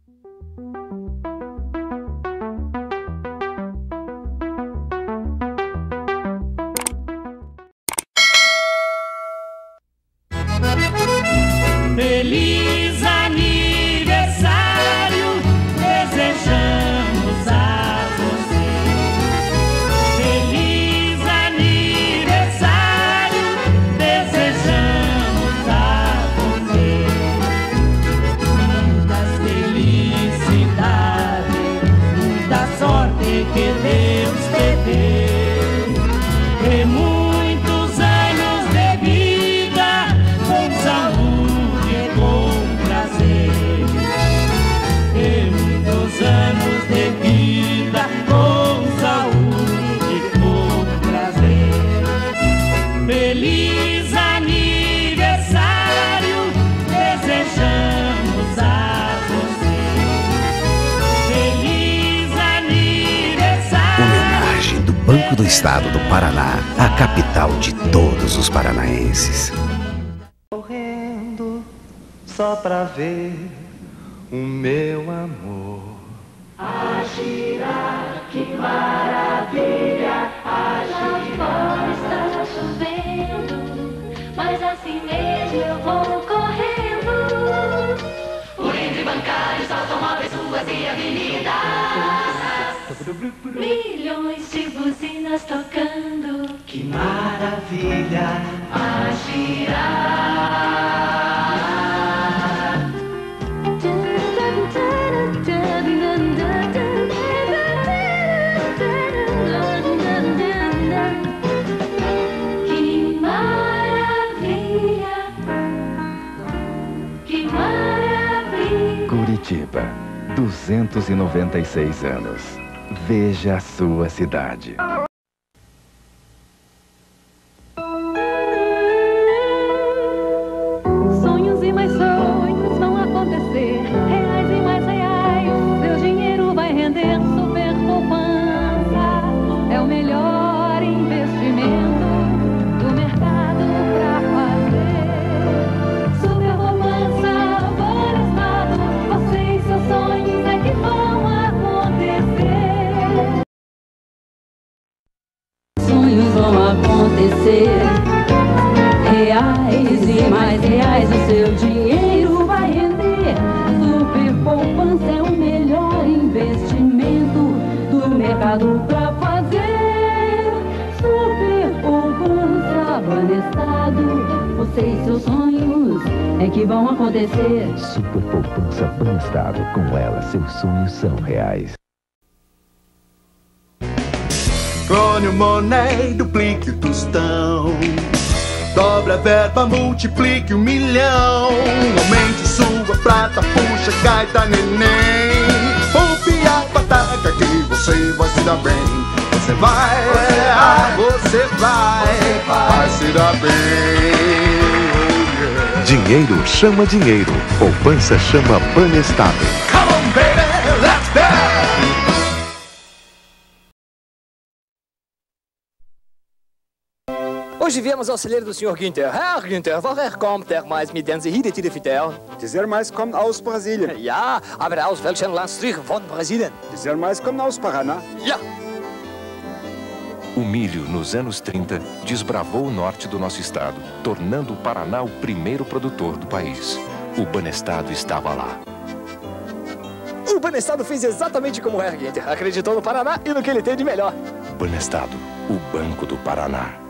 Feliz aniversário, desejamos a você. Feliz aniversário, desejamos a você. Muitas felicidades, muita sorte que Deus te dê. E muitos anos de vida com saúde. Anos de vida com saúde e com prazer. Feliz aniversário, desejamos a você. Feliz aniversário. Homenagem do Banco do Estado do Paraná, a capital de todos os paranaenses. Correndo só pra ver o meu amor. A girar, que maravilha! A girar, está chovendo, mas assim mesmo eu vou correndo. Por entre bancários, automóveis, ruas e avenidas, milhões de buzinas tocando. Que maravilha! A girar. Curitiba, 296 anos. Veja a sua cidade. Sonhos e mais sonhos vão acontecer. Reais e mais reais, seu dinheiro vai render. Super poupança é o melhor investimento do mercado pra fazer. Super poupança, Banestado, você e seus sonhos é que vão acontecer. Sonhos vão acontecer. Reais e mais reais, o seu dinheiro vai render. Super poupança é o melhor investimento do mercado pra fazer. Super poupança, Banestado, você e seus sonhos é que vão acontecer. Super poupança Banestado, com ela seus sonhos são reais. Clone o Monet, duplique o tostão. Dobre a verba, multiplique 1 milhão. Aumente sua prata, puxa, gaita, neném. Poupe a pataca que você vai se dar bem. Você vai se dar bem. Dinheiro chama dinheiro, poupança chama Banestado. Come on, baby, let's dance! Hoje viemos ao celeiro do Sr. Günther. Herr Günther, woher kommt der Mais mit den Sie hier wieder? Dieser Mais kommt aus Brasilien. Ja, aber aus welchem Landstrich von Brasilien? Dieser Mais kommt aus Paraná. Ja. O milho, nos anos 30, desbravou o norte do nosso estado, tornando o Paraná o primeiro produtor do país. O Banestado estava lá. O Banestado fez exatamente como Herr Günther. Acreditou no Paraná e no que ele tem de melhor. Banestado, o Banco do Paraná.